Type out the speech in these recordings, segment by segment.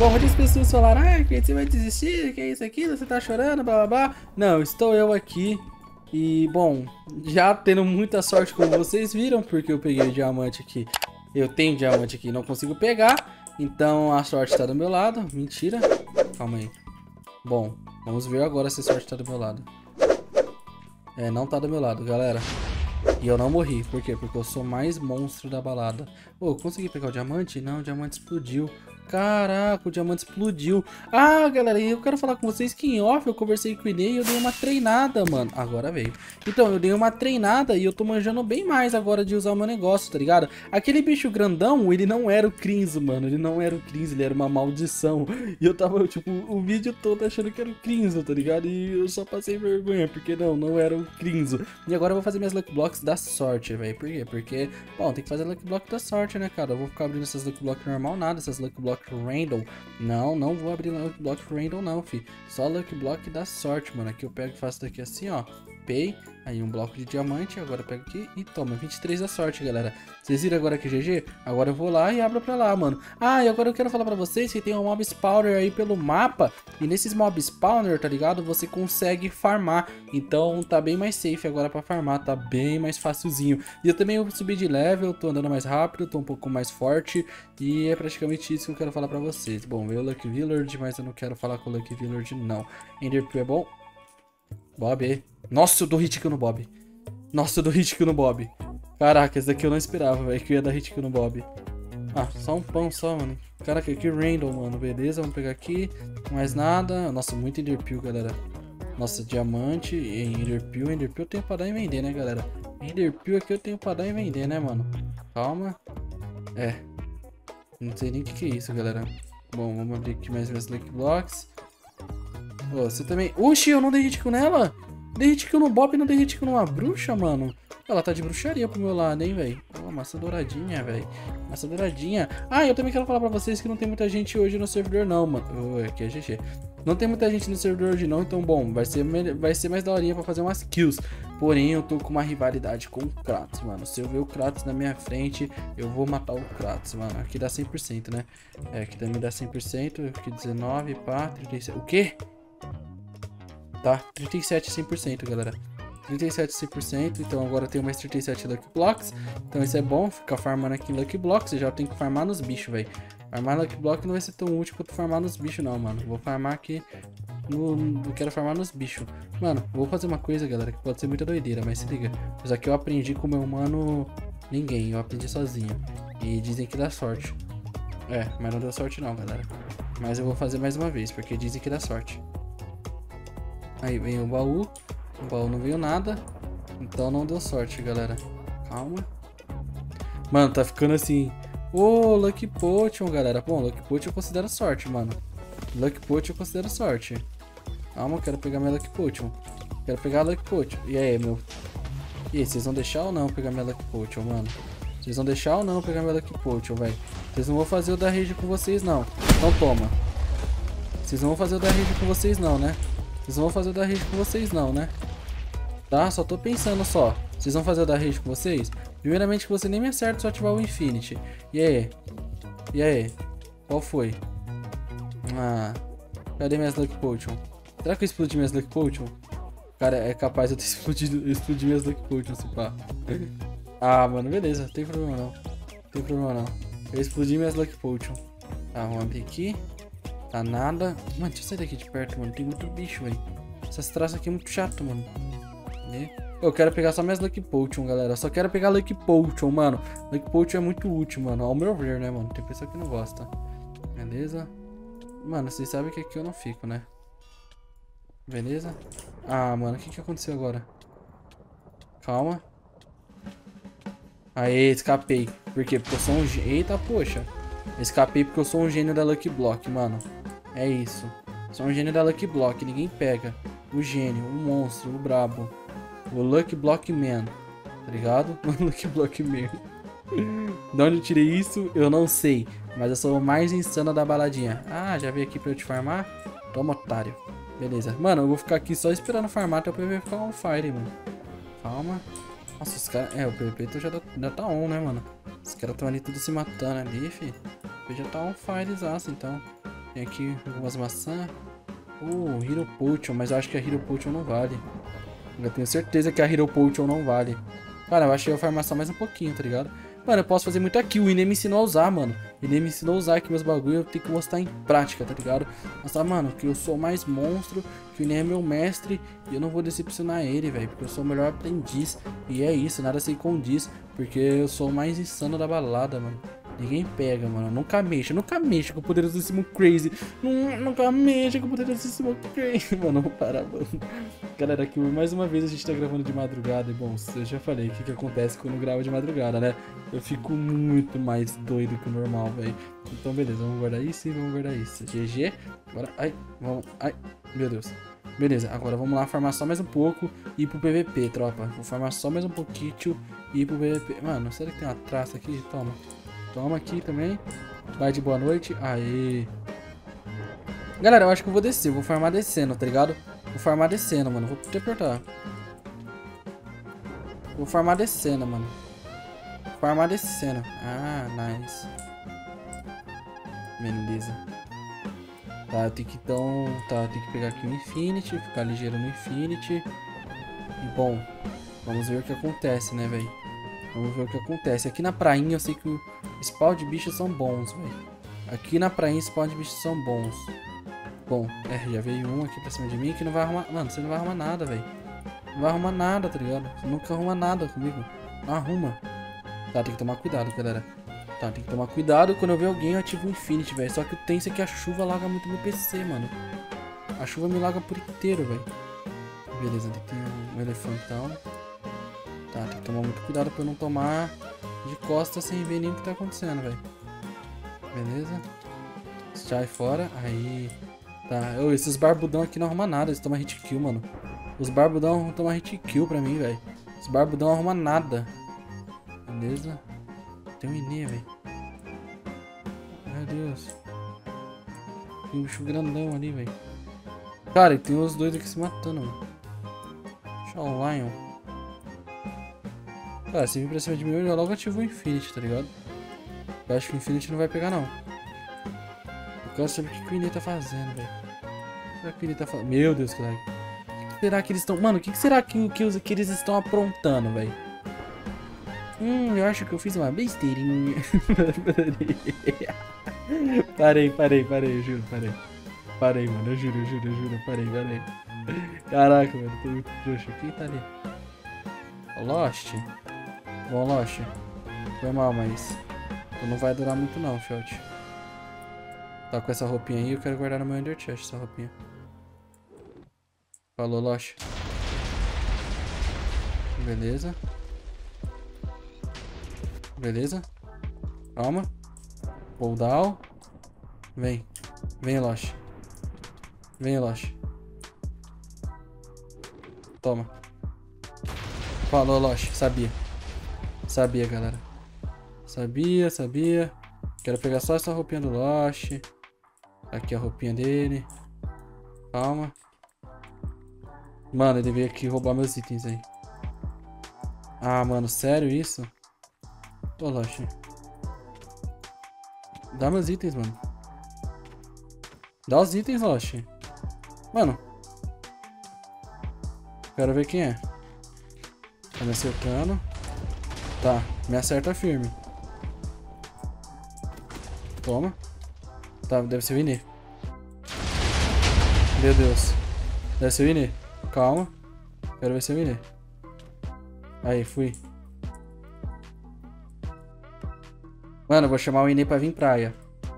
Bom, muitas pessoas falaram, ah, que você vai desistir, que é isso aqui, você tá chorando, blá blá blá. Não, estou eu aqui. E, bom, já tendo muita sorte como vocês viram, porque eu peguei o diamante aqui. Eu tenho diamante aqui e não consigo pegar. Então a sorte tá do meu lado. Mentira. Calma aí. Bom, vamos ver agora se a sorte tá do meu lado. É, não tá do meu lado, galera. E eu não morri. Por quê? Porque eu sou mais monstro da balada. Ô, eu consegui pegar o diamante? Não, o diamante explodiu. Caraca, o diamante explodiu. Ah, galera, e eu quero falar com vocês que em off eu conversei com o Inê e eu dei uma treinada, mano. Agora veio. Então, eu dei uma treinada e eu tô manjando bem mais agora de usar o meu negócio, tá ligado? Aquele bicho grandão, ele não era o Crinzo, mano. Ele não era o Crinzo, ele era uma maldição. E eu tava, tipo, o vídeo todo achando que era o Crinzo, tá ligado? E eu só passei vergonha, porque não era o Crinzo. E agora eu vou fazer minhas Lucky Blocks da sorte, velho. Por quê? Porque, bom, tem que fazer Lucky Block da sorte, né, cara? Eu vou ficar abrindo essas Lucky Block normal, nada, essas Lucky Block random. Não vou abrir Lucky Block random, não, fi. Só Lucky Block da sorte, mano. Aqui eu pego e faço daqui assim, ó. Pay, aí um bloco de diamante, agora eu pego aqui e toma, 23 da sorte, galera. Vocês viram agora que GG? Agora eu vou lá e abro pra lá, mano. Ah, e agora eu quero falar pra vocês que tem um mob spawner aí pelo mapa. E nesses mob spawner, tá ligado? Você consegue farmar. Então tá bem mais safe agora pra farmar, tá bem mais facilzinho. E eu também subi de level, tô andando mais rápido, tô um pouco mais forte. E é praticamente isso que eu quero falar pra vocês. Bom, veio o Lucky Village, mas eu não quero falar com o Lucky Village, não. Enderpeel é bom? Bob. Nossa, eu dou hit kill no Bob. Nossa, eu dou hit kill no Bob. Caraca, esse daqui eu não esperava, velho, que eu ia dar hit kill no Bob. Ah, só um pão só, mano. Caraca, que random, mano. Beleza, vamos pegar aqui. Mais nada. Nossa, muito Enderpeel, galera. Nossa, diamante e Enderpeel. Enderpeel eu tenho pra dar e vender, né, galera? Enderpeel aqui eu tenho pra dar e vender, né, mano? Calma. É. Não sei nem o que é isso, galera. Bom, vamos abrir aqui mais minhas Lucky Blocks. Oh, você também... Oxi, eu não dei hit kill nela? Dei hit kill no Bob e não dei hit kill numa bruxa, mano? Ela tá de bruxaria pro meu lado, hein, velho? Oh, massa douradinha, velho. Massa douradinha. Ah, eu também quero falar pra vocês que não tem muita gente hoje no servidor, não, mano. Oh, aqui é GG. Não tem muita gente no servidor hoje, não. Então, bom, vai ser mais daorinha pra fazer umas kills. Porém, eu tô com uma rivalidade com o Kratos, mano. Se eu ver o Kratos na minha frente, eu vou matar o Kratos, mano. Aqui dá 100%, né? É, aqui também dá 100%. Aqui 19, pá, 37. O quê? Tá, 37 100%, galera. 37 100%, então agora eu tenho mais 37 Lucky Blocks. Então isso é bom, ficar farmando aqui em Lucky Blocks. Eu já tenho que farmar nos bichos, velho. Farmar Lucky Block não vai ser tão útil quanto farmar nos bichos, não, mano. Vou farmar aqui eu quero farmar nos bichos. Mano, vou fazer uma coisa, galera, que pode ser muita doideira, mas se liga. Isso aqui eu aprendi com o meu mano ninguém, eu aprendi sozinho. E dizem que dá sorte. É, mas não deu sorte não, galera. Mas eu vou fazer mais uma vez, porque dizem que dá sorte. Aí vem o baú não veio nada, então não deu sorte, galera. Calma. Mano, tá ficando assim. Ô, Lucky Potion, galera. Bom, Lucky Potion eu considero sorte, mano. Lucky Potion eu considero sorte. Calma, eu quero pegar minha Lucky Potion. Quero pegar a Lucky Potion. E aí, meu? E aí, vocês vão deixar ou não pegar minha Lucky Potion, mano? Vocês vão deixar ou não pegar minha Lucky Potion, velho? Vocês não vão fazer o da rage com vocês, não. Então toma. Vocês não vão fazer o da rage com vocês, não, né? Vocês não vão fazer o da rage com vocês não, né? Tá? Só tô pensando só. Vocês vão fazer o da rage com vocês? Primeiramente que você nem me acerta se eu ativar o Infinity. E aí? E aí? Qual foi? Ah. Cadê minhas Lucky Potion? Será que eu explodi minhas Lucky Potion? Cara, é capaz de eu ter explodido minhas Lucky Potion, se pá. Ah, mano, beleza. Não tem problema não. Não tem problema não. Eu explodi minhas Lucky Potion. Tá, vamos abrir aqui. Tá nada. Mano, deixa eu sair daqui de perto, mano. Tem muito bicho, velho. Essas traças aqui é muito chato, mano. Eu quero pegar só minhas Lucky Potion, galera. Só quero pegar Lucky Potion, mano. Lucky Potion é muito útil, mano. Ao meu ver, né, mano? Tem pessoa que não gosta. Beleza? Mano, vocês sabem que aqui eu não fico, né? Beleza? Ah, mano, o que aconteceu agora? Calma. Aê, escapei. Por quê? Porque eu sou um gênio. Eita, poxa. Escapei porque eu sou um gênio da Lucky Block, mano. É isso. Sou um gênio da Lucky Block. Ninguém pega. O gênio, o monstro, o brabo. O Lucky Block Man. Tá ligado? O Lucky Block Man. De onde eu tirei isso, eu não sei. Mas eu sou o mais insano da baladinha. Ah, já veio aqui pra eu te farmar? Toma, otário. Beleza. Mano, eu vou ficar aqui só esperando farmar até o PVP ficar on fire, mano. Calma. Nossa, os caras... É, o PVP já tá on, né, mano? Os caras estão ali tudo se matando ali, fi. O PVP já tá on firezaço, então. Tem aqui algumas maçãs. Hero Potion, mas eu acho que a Hero Potion não vale. Eu tenho certeza que a Hero Potion não vale. Cara, eu acho que eu vou farmar só mais um pouquinho, tá ligado? Mano, eu posso fazer muito aqui. O Ine me ensinou a usar, mano. Ele me ensinou a usar aqui meus bagulho. Eu tenho que mostrar em prática, tá ligado? Mostrar, mano, que eu sou mais monstro. Que o Ine é meu mestre. E eu não vou decepcionar ele, velho. Porque eu sou o melhor aprendiz. E é isso, nada se condiz. Porque eu sou o mais insano da balada, mano. Ninguém pega, mano. Nunca mexa com o poderosíssimo Crazy. Nunca mexa com o poderosíssimo Crazy. Mano, para, mano. Galera, aqui mais uma vez a gente tá gravando de madrugada. E bom, eu já falei o que acontece quando grava de madrugada, né? Eu fico muito mais doido que o normal, velho. Então, beleza, vamos guardar isso e vamos guardar isso. GG. Agora, ai, vamos, ai, meu Deus. Beleza, agora vamos lá farmar só mais um pouco e ir pro PVP, tropa. Vou farmar só mais um pouquinho e ir pro PVP. Mano, será que tem uma traça aqui? Toma. Toma aqui também. Vai de boa noite. Aê. Galera, eu acho que eu vou descer. Vou farmar descendo, tá ligado? Vou farmar descendo, mano. Vou te apertar. Vou farmar descendo, mano. Farmar descendo. Ah, nice. Beleza. Tá, eu tenho que então... Tá, eu tenho que pegar aqui o Infinity. Ficar ligeiro no Infinity. E bom, vamos ver o que acontece, né, velho? Vamos ver o que acontece. Aqui na prainha eu sei que o spawn de bichos são bons, velho. Aqui na prainha o spawn de bichos são bons. Bom, já veio um aqui pra cima de mim que não vai arrumar... Mano, você não vai arrumar nada, velho. Não vai arrumar nada, tá ligado? Você nunca arruma nada comigo. Não arruma. Tá, tem que tomar cuidado, galera. Tá, tem que tomar cuidado. Quando eu ver alguém eu ativo o Infinity, velho. Só que o tenso é que a chuva laga muito meu PC, mano. A chuva me laga por inteiro, velho. Beleza, tem que ter um elefantão. Tá, tem que tomar muito cuidado pra eu não tomar de costas sem ver nem o que tá acontecendo, velho. Beleza. Sai fora. Aí. Tá. Esses barbudão aqui não arrumam nada. Eles tomam hit kill, mano. Os barbudão vão tomar hit kill pra mim, velho. Os barbudão não arrumam nada. Beleza. Tem um Ine, velho. Meu Deus. Tem um bicho grandão ali, velho. Cara, e tem os dois aqui se matando, mano. Deixa o Lion. Cara, se vir pra cima de mim, eu já logo ativo o Infinity, tá ligado? Eu acho que o Infinity não vai pegar, não. Eu quero saber o que o Ine tá fazendo, velho. Será que o Ine tá fazendo? Meu Deus, que lag. O que será que eles estão... Mano, o que será que eles estão aprontando, velho? Eu acho que eu fiz uma besteirinha. Parei, eu juro, parei. Parei, mano, eu juro, parei. Caraca, mano, tô muito trouxa. Quem tá ali? Lost? Bom, Lost. Foi mal, mas não vai durar muito não, fiote. Tá com essa roupinha aí, eu quero guardar no meu Ender Chest essa roupinha. Falou, Lost. Beleza. Beleza. Calma. Pull down. Vem. Vem, Lost. Vem, Lost. Toma. Falou, Lost. Sabia. Sabia, galera. Sabia. Quero pegar só essa roupinha do Lost. Aqui a roupinha dele. Calma. Mano, ele veio aqui roubar meus itens aí. Ah, mano, sério isso? Ô, Lost. Dá meus itens, mano. Dá os itens, Lost. Mano. Quero ver quem é. Tá me acertando. Tá, me acerta firme. Toma. Tá, deve ser o Ine. Meu Deus. Deve ser o Ine. Calma. Quero ver se é o Ine. Aí, fui. Mano, eu vou chamar o Ine pra vir praia.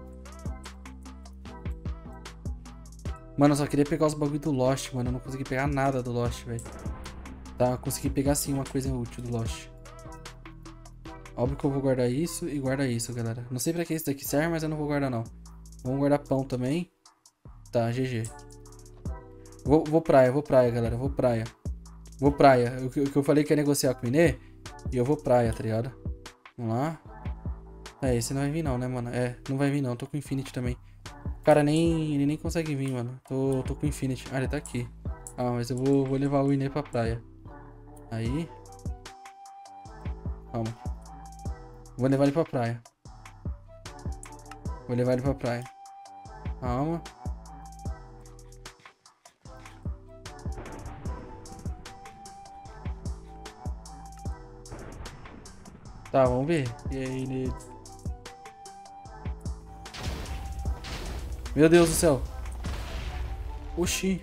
Mano, eu só queria pegar os bagulho do Lost, mano. Eu não consegui pegar nada do Lost, velho. Tá, eu consegui pegar sim uma coisa útil do Lost. Óbvio que eu vou guardar isso e guardar isso, galera. Não sei pra que isso daqui serve, mas eu não vou guardar, não. Vamos guardar pão também. Tá, GG. Vou praia, galera. Vou praia. O que eu falei que ia negociar com o Ine. E eu vou praia, tá ligado? Vamos lá. Esse não vai vir não, né, mano? Não vai vir não. Tô com Infinity também. O cara ele nem consegue vir, mano. Tô com Infinity. Ah, ele tá aqui. Ah, mas eu vou levar o Ine pra praia. Aí. Calma. Vou levar ele pra praia. Calma. Tá, vamos ver. E aí, nele. Meu Deus do céu. Oxi.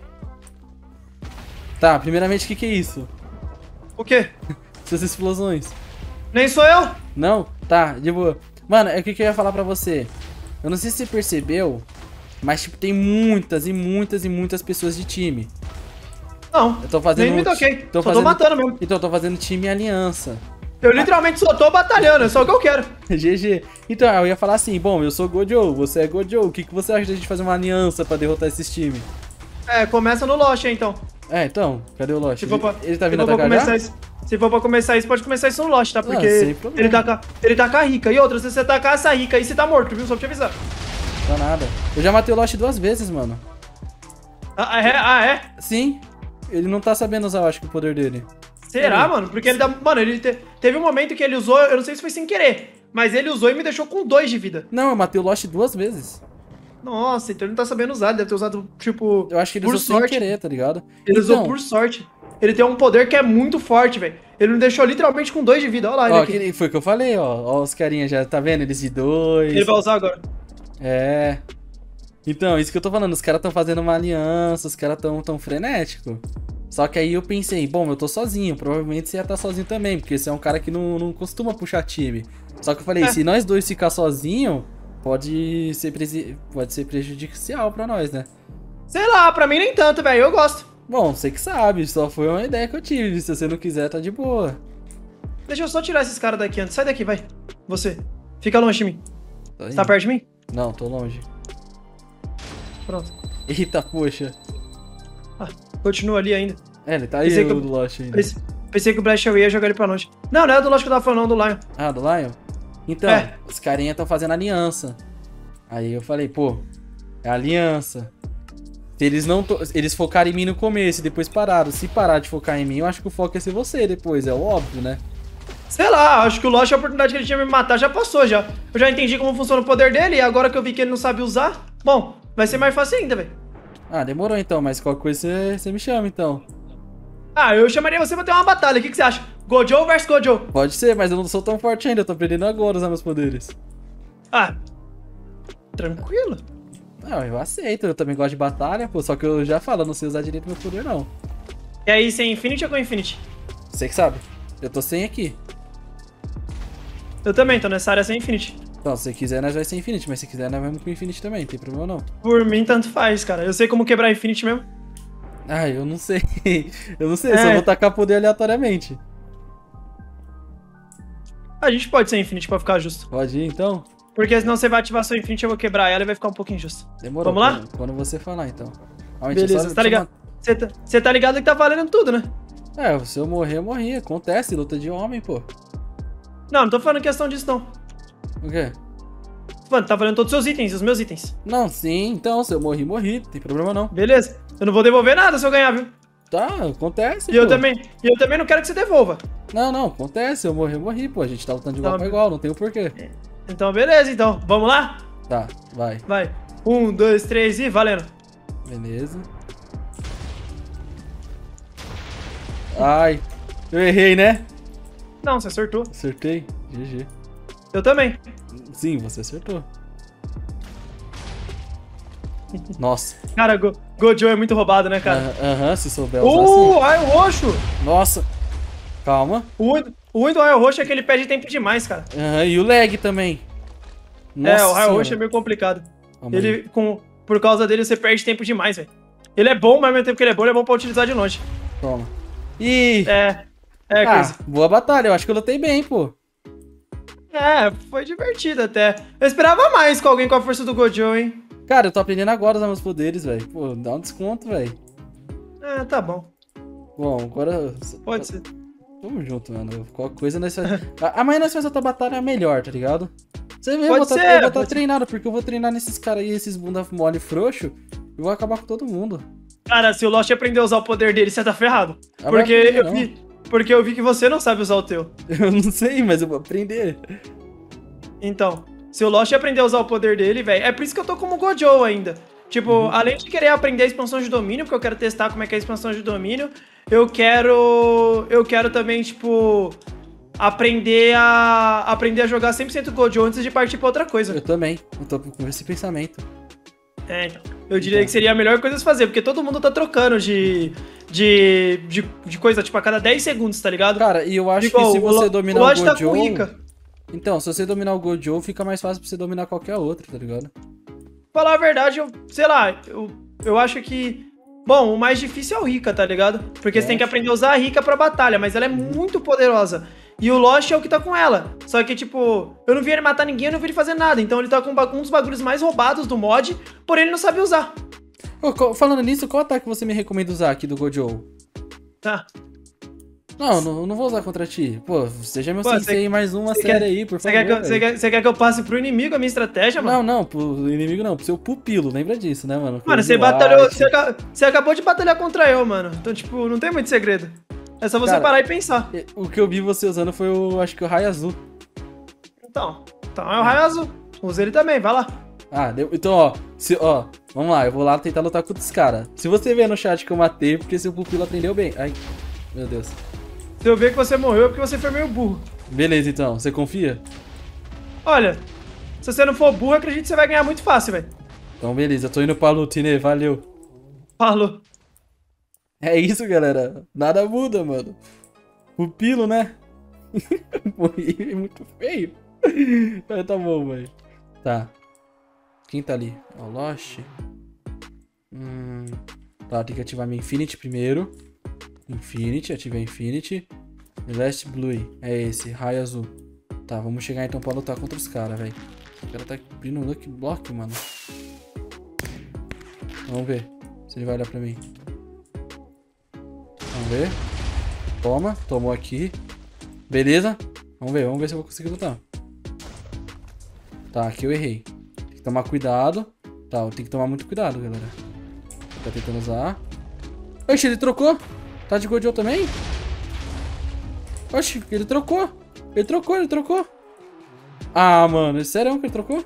Tá, primeiramente, o que é isso? O quê? Essas explosões. Nem sou eu? Não? Tá, de boa. Mano, é o que eu ia falar pra você. Eu não sei se você percebeu, mas, tipo, tem muitas e muitas e muitas pessoas de time. Não, Eu tô fazendo nem me toquei. Tô Só fazendo... tô matando mesmo. Então, eu tô fazendo time e aliança. Eu literalmente só tô batalhando, é só o que eu quero. GG. Então, eu ia falar assim, bom, eu sou Gojo, você é Gojo. O que você acha da gente fazer uma aliança pra derrotar esses times? É, começa no Lost, hein, então. É, então, cadê o Lost? Se for pra, Ele tá se vindo for pra atacar já? começar isso, se for pra começar isso, pode começar isso no Lost, tá? Sem Porque problema. ele tá com a rica. E outra, se você tacar essa rica aí, você tá morto, viu? Só pra te avisar. Tá nada. Eu já matei o Lost 2 vezes, mano. Ah, é? Sim. Ele não tá sabendo usar, eu acho, que o poder dele. Será, mano? Porque ele dá... Mano, teve um momento que ele usou, eu não sei se foi sem querer, mas ele usou e me deixou com 2 de vida. Não, eu matei o Lost 2 vezes. Nossa, então ele não tá sabendo usar, ele deve ter usado, tipo, Eu acho que ele por usou sorte. sem querer, tá ligado? Ele usou Então, por sorte. Ele tem um poder que é muito forte, velho. Ele me deixou literalmente com 2 de vida. Olha lá, ele ó, aqui. que foi o que eu falei, ó. Ó os carinhas já, tá vendo? Eles de 2. Ele vai usar agora. É. Então, isso que eu tô falando, os caras tão fazendo uma aliança, os caras tão frenético. Só que aí eu pensei, bom, eu tô sozinho, provavelmente você ia estar sozinho também, porque você é um cara que não costuma puxar time. Só que eu falei, se nós dois ficar sozinho, pode ser prejudicial pra nós, né? Sei lá, pra mim nem tanto, velho. Eu gosto. Bom, você que sabe, só foi uma ideia que eu tive, se você não quiser, tá de boa. Deixa eu só tirar esses caras daqui antes. Sai daqui, vai. Você. Fica longe de mim. Tá Você tá indo. perto de mim? Não, tô longe. Pronto. Eita, poxa. Ah, continua ali ainda. É, ele tá aí, Pensei que o eu- do Lost ainda. Pensei que o Blast ia jogar ele pra longe. Não, não é do Lost que eu tava falando, não, do Lion. Ah, do Lion? Então, É. os carinha estão fazendo aliança. Aí eu falei, pô, é aliança. Se eles não eles focaram em mim no começo e depois pararam. Se parar de focar em mim, eu acho que o foco ia ser você depois, é óbvio, né? Sei lá, acho que o Lost, a oportunidade que ele tinha de me matar já passou já. Eu já entendi como funciona o poder dele e agora que eu vi que ele não sabe usar, bom, vai ser mais fácil ainda, velho. Ah, demorou então, mas qualquer coisa você me chama então. Ah, eu chamaria você pra ter uma batalha, o que você acha? Gojo versus Gojo. Pode ser, mas eu não sou tão forte ainda, eu tô aprendendo agora a usar meus poderes. Ah, tranquilo. Não, eu aceito, eu também gosto de batalha, pô, só que eu já falo, eu não sei usar direito meu poder não. E aí, sem Infinity ou com Infinity? Você que sabe, eu tô sem aqui. Eu também, tô nessa área sem Infinity. Então, se você quiser, nós vai ser Infinity, mas se quiser, nós vamos com Infinity também, não tem problema não. Por mim, tanto faz, cara. Eu sei como quebrar Infinity mesmo. Ah, eu não sei. Eu não sei, eu É. só vou tacar poder aleatoriamente. A gente pode ser Infinity pra ficar justo. Pode ir então? Porque senão você vai ativar sua Infinity, eu vou quebrar ela e vai ficar um pouco injusto. Demorou. Vamos lá? Quando você falar, então. Ah, mentira, Beleza, só- tá ligado? Você tá ligado que tá valendo tudo, né? É, se eu morrer, eu morri. Acontece, luta de homem, pô. Não, não tô falando questão disso, não. O quê? Mano, tá valendo todos os seus itens, os meus itens. Não, sim, então, se eu morri, morri. Não tem problema não. Beleza? Eu não vou devolver nada se eu ganhar, viu? Tá, acontece, E eu pô. também não quero que você devolva. Não, acontece. Se eu morrer, eu morri, pô. A gente tá lutando de igual Tá, pra igual, não tem o porquê. Então, beleza, então. Vamos lá? Tá, vai. Vai. 1, 2, 3 e valendo. Beleza. Ai, eu errei, né? Não, você acertou. Acertei. GG. Eu também. Sim, você acertou. Nossa. Cara, Gojo é muito roubado, né, cara? Aham, se souber usar assim. Raio roxo! Nossa. Calma. O ruim do raio roxo é que ele perde tempo demais, cara. Aham, e o lag também. O Nossa raio senhora. roxo é meio complicado. Calma aí. Ele, por causa dele, você perde tempo demais, velho. Ele é bom, mas ao mesmo tempo que ele é bom pra utilizar de longe. Toma. Ih. Crazy. Boa batalha. Eu acho que eu lutei bem, pô. Foi divertido até. Eu esperava mais com alguém com a força do Gojo, hein? Cara, eu tô aprendendo agora a usar meus poderes, velho. Pô, dá um desconto, velho. Tá bom. Bom, agora... Pode ser. Tamo junto, mano. Qualquer coisa nós faz... Amanhã nós fazemos outra batalha melhor, tá ligado? Você vê, eu vou estar treinado, porque eu vou treinar nesses caras aí, esses bunda mole frouxo, e vou acabar com todo mundo. Cara, se o Lost aprender a usar o poder dele, você tá ferrado. Ah, Porque eu vi que você não sabe usar o teu. Eu não sei, mas eu vou aprender. Então, se o Lost aprender a usar o poder dele, velho, é por isso que eu tô como Gojo ainda. Tipo, além de querer aprender a expansão de domínio, porque eu quero testar como é que é a expansão de domínio, eu quero também, tipo, aprender a jogar 100% Gojo antes de partir pra outra coisa. Eu também. Eu tô com esse pensamento. Então. Eu diria que seria a melhor coisa a se fazer, porque todo mundo tá trocando de coisa, tipo, a cada 10 segundos, tá ligado? Cara, e eu acho que se você dominar o Lodge tá Gojo... com Rika. Então, se você dominar o Gojo, fica mais fácil pra você dominar qualquer outro, tá ligado? Falar a verdade, sei lá, eu acho que... Bom, o mais difícil é o Rika, tá ligado? Porque você tem que aprender a usar a Rika pra batalha, mas ela é muito poderosa. E o Lost é o que tá com ela. Só que, tipo, eu não vi ele matar ninguém, eu não vi ele fazer nada. Então ele tá com um dos bagulhos mais roubados do mod, porém ele não sabe usar. Falando nisso, qual ataque você me recomenda usar aqui do Gojo? Tá. Não vou usar contra ti. Pô, seja meu sensei mais uma série aí, por favor. Você quer que eu passe pro inimigo a minha estratégia, mano? Não, pro inimigo não, pro seu pupilo, lembra disso, né, mano? Mano, você batalhou, você acabou de batalhar contra eu, mano. Então, tipo, não tem muito segredo. É só você parar e pensar. O que eu vi você usando foi acho que o raio azul. Então é o raio azul. Usa ele também, vai lá. Então, ó, vamos lá, eu vou lá tentar lutar com outros caras. Se você ver no chat que eu matei, porque seu pupilo aprendeu bem. Ai, meu Deus. Se eu ver que você morreu é porque você foi meio burro. Beleza, então, você confia? Olha, se você não for burro, acredito que você vai ganhar muito fácil, velho. Então, beleza, eu tô indo pra luta, Inê, valeu. Falou. É isso, galera. Nada muda, mano. Pupilo, né? Morri, é muito feio. Mas tá bom, velho. Tá. Quem tá ali? Ó, o Lost. Tá, tem que ativar minha Infinity primeiro. Infinity, ativei Infinity. Last Blue, é esse, raio azul. Tá, vamos chegar então pra lutar contra os caras, velho. O cara tá abrindo um Lucky Block, mano. Vamos ver se ele vai olhar pra mim. Vamos ver. Toma, tomou aqui. Beleza. Vamos ver se eu vou conseguir lutar. Tá, aqui eu errei. Tem que tomar cuidado. Tá, eu tenho que tomar muito cuidado, galera. Tá tentando usar. Oxe, ele trocou. Tá de Gojo também? Oxe, ele trocou. Ele trocou. Ah, mano, é sério que ele trocou?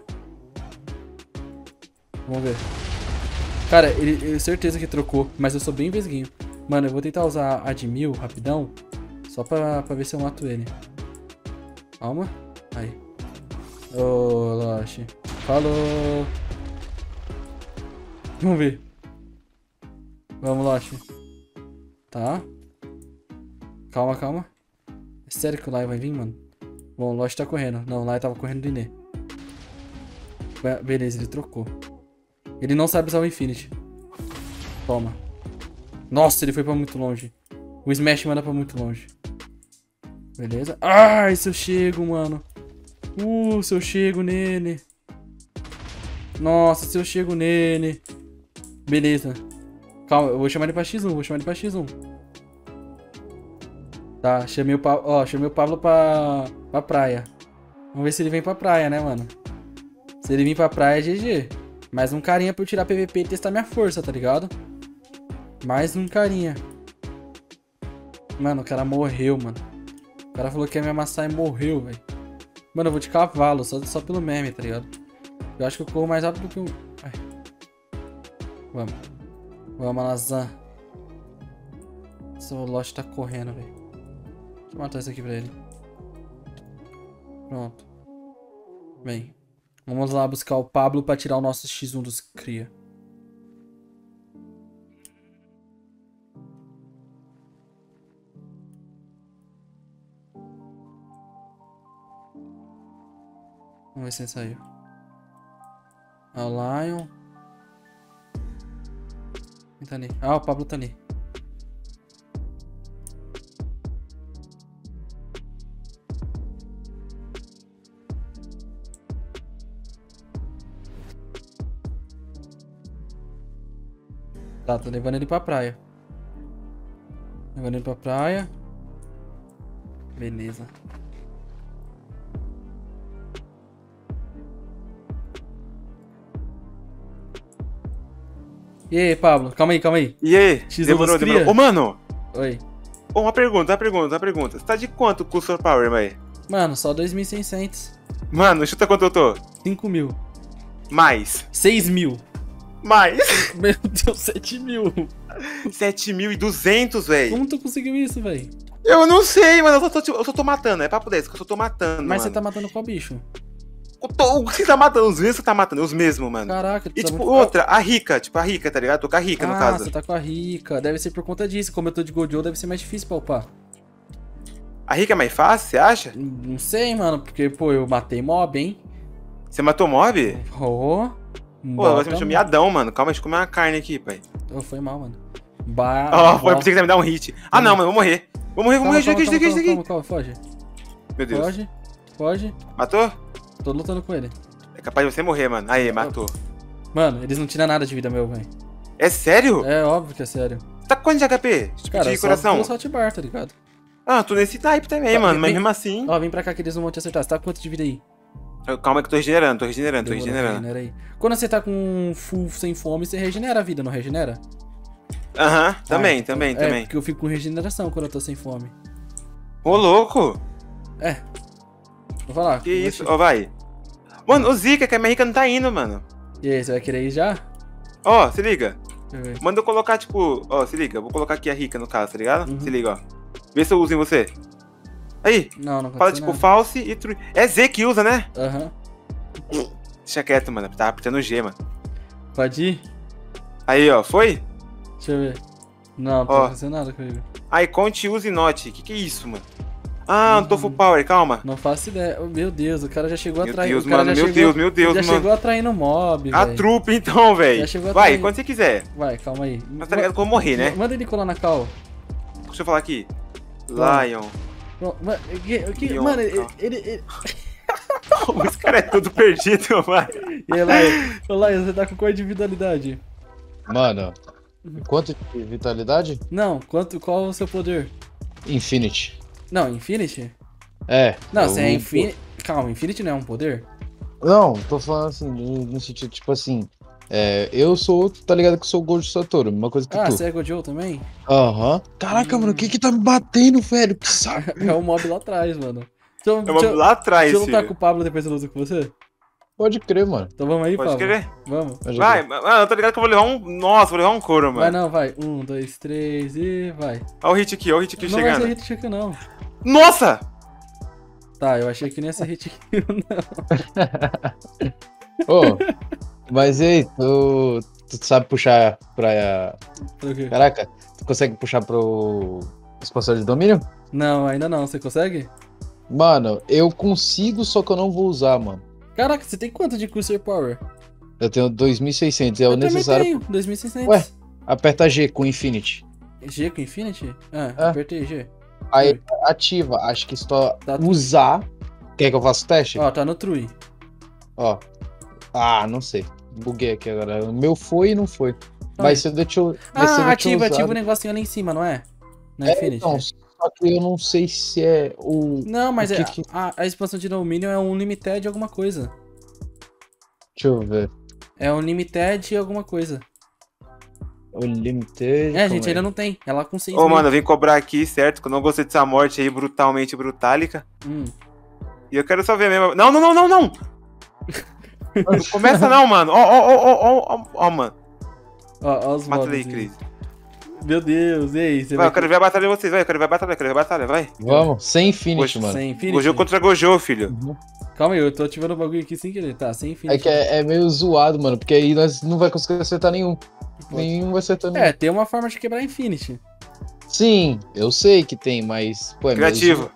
Vamos ver. Cara, ele certeza que trocou, mas eu sou bem vesguinho. Mano, eu vou tentar usar a de 1000 rapidão. Só pra ver se eu mato ele. Calma. Aí. Ô, Lost. Falou. Vamos ver. Vamos, Lost. Tá. Calma. É sério que o Lai vai vir, mano? Bom, o Lost tá correndo. Não, o Lai tava correndo do Inê. Beleza, ele trocou. Ele não sabe usar o Infinity. Toma. Nossa, ele foi pra muito longe. O Smash manda pra muito longe. Beleza. Ai, se eu chego, mano. Se eu chego nele. Nossa, se eu chego nele. Beleza. Calma, eu vou chamar ele pra X1, Tá, chamei o Pablo pra praia. Vamos ver se ele vem pra praia, né, mano? Se ele vir pra praia, é GG. Mais um carinha pra eu tirar PVP e testar minha força, tá ligado? Mais um carinha. Mano, o cara morreu, mano. O cara falou que ia me amassar e morreu, velho. Mano, eu vou de cavalo, só pelo meme, tá ligado? Eu acho que eu corro mais rápido que um... Ai. Vamos, Alazan. O Lost tá correndo, velho. Deixa eu matar isso aqui pra ele. Pronto. Bem. Vamos lá buscar o Pablo pra tirar o nosso X1 dos cria. Vamos ver se ele saiu. O Lion. Quem tá ali? Ah, o Pablo tá ali. Tá, tô levando ele pra praia. Beleza. E aí, Pablo? Calma aí. E aí? Demorou. Ô, mano! Oi. Ô, uma pergunta. Você tá de quanto com o Soul Power, mãe? Mano, só 2.600. Mano, chuta quanto eu tô? 5.000. Mais. 6.000. Mais. Meu Deus, 7 mil. 7.200, velho. Como tu conseguiu isso, velho? Eu não sei, mano. Eu só tô matando. É papo desse que eu só tô matando, Mas você mano. tá matando qual bicho? O que você tá matando? Os mesmos que você tá matando. Os mesmos, mano. Caraca, tu E tá tipo, muito... outra, a Rica. Tipo, a Rica, tá ligado? Tô com a Rica, no caso. você tá com a Rica. Deve ser por conta disso. Como eu tô de Gojo, deve ser mais difícil pra upar. A Rica é mais fácil, você acha? Não sei, mano. Porque, pô, eu matei mob, hein? Você matou mob? Oh, Pô, você me deixou miadão, mano. Calma, deixa eu comer uma carne aqui, pai. Oh, foi mal, mano. Foi, pensei que você ia me dar um hit. Ah, não, mano, vou morrer. Vou morrer, aqui. Calma, foge. Meu Deus. Foge. Matou? Tô lutando com ele. É capaz de você morrer, mano. Aí, matou. Mano, eles não tiram nada de vida meu, velho. É sério? É óbvio que é sério. Tá com quanto de HP? Cara, de coração? só hotbar, tá ligado? Ah, tô nesse type também, mano. Mas mesmo assim... Ó, vem pra cá que eles não vão te acertar. Você tá com quanto de vida aí? Calma que eu tô regenerando. Regenera aí. Quando você tá com full sem fome, você regenera a vida, não regenera? Aham, também. Porque eu fico com regeneração quando eu tô sem fome. Ô, louco. Vou falar. Que isso? Ó, vai. Mano, o Zika, que a minha rica não tá indo, mano. E aí, você vai querer ir já? Ó, se liga. Deixa eu ver. Manda eu colocar, tipo... Ó, se liga. Eu vou colocar aqui a rica no caso, tá ligado? Uhum. Se liga, ó. Vê se eu uso em você. Aí. Não Fala, tipo, false e true. É Z que usa, né? Aham. Deixa quieto, mano. Tava apertando G, mano. Pode ir? Aí, ó. Foi? Deixa eu ver. Não tá acontecendo nada comigo. Aí, conte use note. Que é isso, mano? Ah, não tô full power, calma. Não faço ideia. Oh, meu Deus, o cara já chegou atraindo. Meu Deus, mano, meu Deus, já mano. chegou atraindo mob, A velho. trupe, então, velho. Vai, quando você quiser. Vai, calma aí. Mas tá ligado que eu vou morrer, né? Manda ele colar na cal. Deixa eu falar aqui. Vai. Lion. Mano, Lion, mano, calma. ele... Esse cara é todo perdido, mano. E aí, Laio, você tá com qual individualidade? Mano, quanto de vitalidade? Não, qual o seu poder? Infinity. Não, Infinity? É. Não, você é Infinity... Calma, Infinity não é um poder? Não, tô falando assim, no sentido, tipo assim... eu sou, tá ligado que eu sou o Gojo Satoru, mesma coisa que tu. Você é Gojo também? Aham. Caraca, mano, o que tá me batendo, velho? Que saco. É o mob lá atrás, mano. Então, É o mob lá atrás, deixa eu lutar filho. com o Pablo depois eu luto com você? Pode crer, mano. Então vamos aí, Pode Pablo. crer. Vamos. Vai, mano, eu tô ligado que eu vou levar um... Nossa, vou levar um couro, mano. Vai não, vai. 1, 2, 3 e vai. Olha o hit aqui Não chegando. vai ser hit check não. Nossa! Tá, eu achei que nem ia ser hit kill, não. Ô, mas e aí, tu sabe puxar pra... Por quê? Caraca, tu consegue puxar pro expansor de domínio? Não, ainda não. Você consegue? Mano, eu consigo, só que eu não vou usar, mano. Caraca, você tem quanto de Cruiser Power? Eu tenho 2.600, é Eu o também necessário. tenho, 2.600. Ué? Aperta G com Infinity. G com Infinity? É. Apertei G. Aí ativa, acho que só Tá. usar. Quer que eu faça o teste? Ó, tá no True. Ó. Ah, não sei. Buguei aqui agora. O meu foi e não foi. Ai. Mas se eu deixar. Ativa o negocinho ali em cima, não é? Na Infinity. Não, só que eu não sei se é o. Não, mas o que a expansão de domínio é um limited alguma coisa. Deixa eu ver. É um limited alguma coisa. O Limited. É, gente, ainda não tem. Ela com 6 Ô, mano, eu vim cobrar aqui, certo? Que eu não gostei dessa morte aí brutalmente brutálica. E eu quero só ver mesmo. Não! Não começa não, mano. Ó, mano. Ó os Mata mobs. aí, Cris. Meu Deus, e aí? Você Vai, eu quero ver a batalha de vocês, vai. Eu quero ver a batalha, vai. Vamos, sem Infinity, Poxa, mano. Sem Infinity? Gojo contra Gojo, filho. Uhum. Calma aí, eu tô ativando o bagulho aqui sem querer. Tá, sem É Infinity. que é meio zoado, mano, porque aí nós não vai conseguir acertar nenhum. Nenhum vai acertar nenhum. Tem uma forma de quebrar Infinity. Sim, eu sei que tem, mas. Pô, é meio Criativo.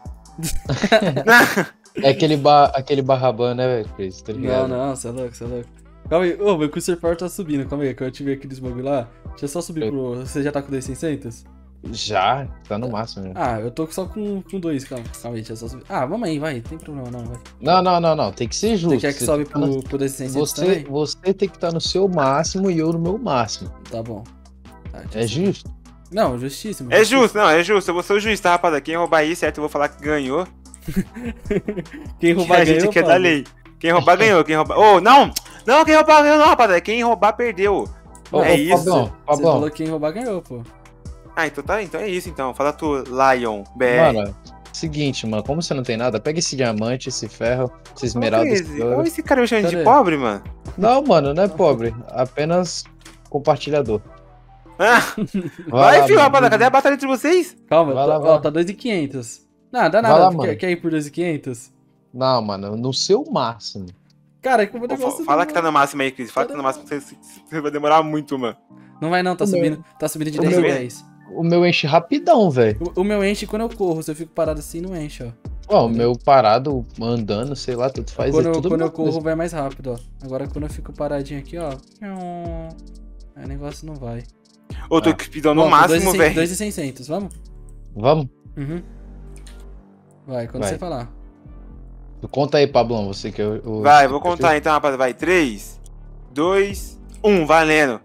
É aquele barraban, né, velho, Chris? Tá ligado? Não, você é louco. Calma aí, ô, meu Cruiser Power tá subindo. Calma aí, que eu ativei aqueles bagulho lá. Deixa eu só subir pro... Você já tá com 2.600? Já, tá no máximo. Né? Ah, eu tô só com 2, calma aí, deixa eu só subir. Ah, vamos aí, vai, não tem problema não, vai. Não, tem que ser justo. Você quer que sobe pro 2.600 também? Você tem que estar no seu máximo e eu no meu máximo. Tá bom. Tá, É justo? Não, justíssimo. É justo, é justo. Eu vou ser o juiz, tá, rapaziada? Quem roubar aí, certo? Eu vou falar que ganhou. Quem roubar A gente ganhou, aqui é da Pablo. lei. Quem roubar ganhou, quem roubar... Ô, não! Não, quem roubar ganhou não, rapaziada. Quem roubar perdeu. É isso. Você Pablão. falou que quem roubar ganhou, pô. Ah, então tá, então é isso então. Fala tu, Lion, BR. Mano, seguinte, mano, como você não tem nada, pega esse diamante, esse ferro, esse esmeralda, esse ouro. Olha esse cara me chamando de Cadê? pobre, mano. Não, mano, não é pobre. Apenas compartilhador. Ah, Vai lá, filho, mano. rapaziada, cadê a batalha entre vocês? Calma, Vai lá, ó, vai lá. tá 2.500. Não, dá Vai nada. lá, mano. Quer ir por 2.500? Não, mano, no seu máximo. Cara, é que o Pô, negócio fala não que tá no máximo aí, Cris. Fala que tá no máximo, você vai demorar muito, mano. Não vai não, tá O meu- subindo. Tá subindo de o 10 em meu- 10. O meu enche rapidão, velho. O meu enche quando eu corro. Se eu fico parado assim, não enche, ó. Ó, o meu parado, andando, sei lá, tudo faz. Quando, é tudo a quando eu mesma coisa. corro vai mais rápido, ó. Agora quando eu fico paradinho aqui, ó. Aí o negócio não vai. Ô, tô com speedão no Bom, máximo, velho. 2.600, vamos? Vamos? Uhum. Vai, quando Vai. você falar. Conta aí, Pablão, você que é o. Vai, vou contar então, rapaziada. Vai, 3, 2, 1, valendo.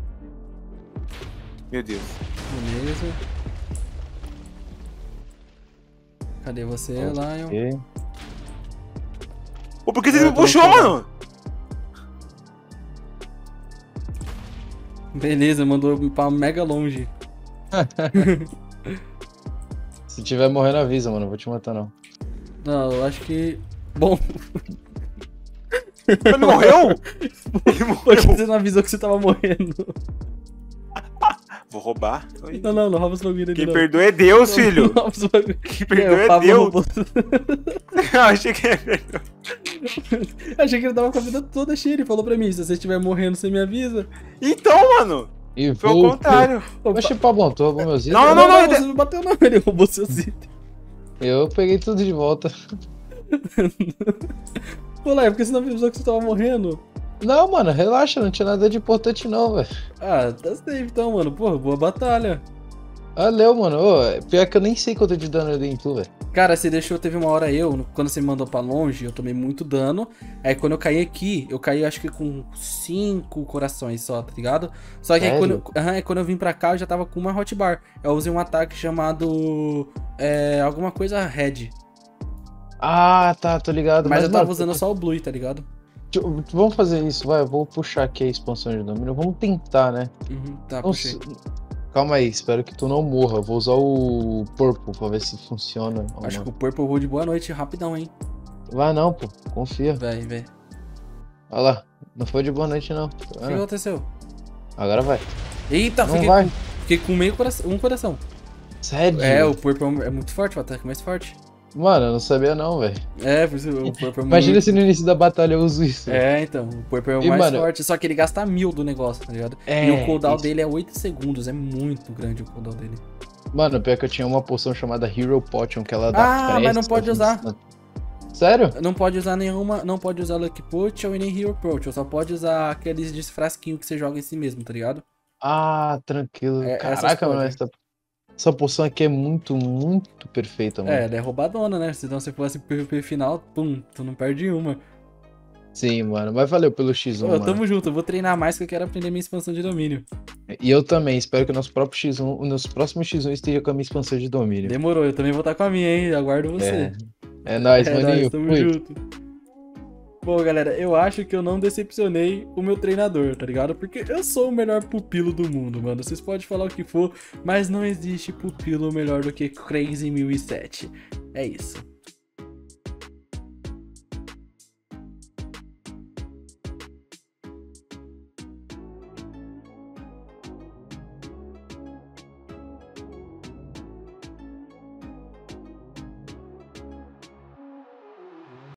Meu Deus. Beleza. Cadê você, Lion? Ok. Pô, por que você Eu me tô puxou, no mano? Beleza, mandou pra mega longe. Se tiver morrendo, avisa, mano. Não vou te matar, não. Não, eu acho que... Bom, Ele morreu? Ele por que morreu. você não avisou que você tava morrendo? Vou roubar. Oi. Não, não rouba os bagulho ali, Quem não. perdoa é Deus, filho. Não rouba os bagulho. Quem perdoa o é Pablo Deus. roubou. Eu achei que era. Achei que ele tava com a vida toda cheia. Ele falou pra mim, se você estiver morrendo, você me avisa. Então, mano. E Foi o vou. contrário. Oxe, Pablão, tu roubou meus itens? Não, não, não, você não bateu não, ele roubou seus itens. Eu peguei tudo de volta. Pô, lá, é porque você não avisou que você tava morrendo? Não, mano, relaxa, não tinha nada de importante, não, velho. Ah, tá safe então, mano. Porra, boa batalha. Valeu, mano. Ô, pior que eu nem sei quanto de dano eu dei em tu, velho. Cara, você deixou, teve uma hora quando você me mandou pra longe, eu tomei muito dano. Aí quando eu caí aqui, eu caí acho que com 5 corações só, tá ligado? Só que aí Sério? quando eu vim pra cá, eu já tava com uma hotbar. Eu usei um ataque chamado. Alguma coisa red. Ah, tá, tô ligado. Mas eu tava mano, usando só o blue, tá ligado? Vamos fazer isso, vai. Eu vou puxar aqui a expansão de domínio. Vamos tentar, né? Uhum, tá, Não puxei. se- Calma aí, espero que tu não morra. Eu vou usar o Purple pra ver se funciona. ou Acho não. que o Purple Hood, boa noite, rapidão, hein? Vai não, pô. Confia. Véi. Olha lá. Não foi de boa noite, não. O que aconteceu? Agora vai. Eita, Não vai. fiquei com meio coração, um coração. Sério? O Purple é muito forte, o ataque é mais forte. Mano, eu não sabia não, velho. Por isso o Purple é Imagina muito... se no início da batalha eu uso isso. Então, o Purple é o E, mais mano, forte, só que ele gasta 1000 do negócio, tá ligado? É, E o cooldown isso. dele é 8 segundos, é muito grande o cooldown dele. Mano, pior que eu tinha uma poção chamada Hero Potion, que ela dá Ah, mas não pressa, pode usar. Sério? Não pode usar nenhuma, não pode usar Lucky Potion e nem Hero Potion, só pode usar aqueles de frasquinho que você joga em si mesmo, tá ligado? Ah, tranquilo. Essas Caraca, mano, coisas. essa poção aqui é muito, muito perfeita, mano. Ela é roubadona, né? Senão se fosse PVP final, pum, tu não perde uma. Sim, mano, mas valeu pelo X1, Ô, mano. tamo junto, eu vou treinar mais que eu quero aprender minha expansão de domínio. E eu também, espero que o nosso próprio X1, o nosso próximo X1 esteja com a minha expansão de domínio. Demorou, eu também vou estar com a minha, hein? Aguardo você. É nóis, É maninho. nóis, tamo Fui. junto. Bom, galera, eu acho que eu não decepcionei o meu treinador, tá ligado? Porque eu sou o melhor pupilo do mundo, mano. Vocês podem falar o que for, mas não existe pupilo melhor do que Crazy 1007. É isso.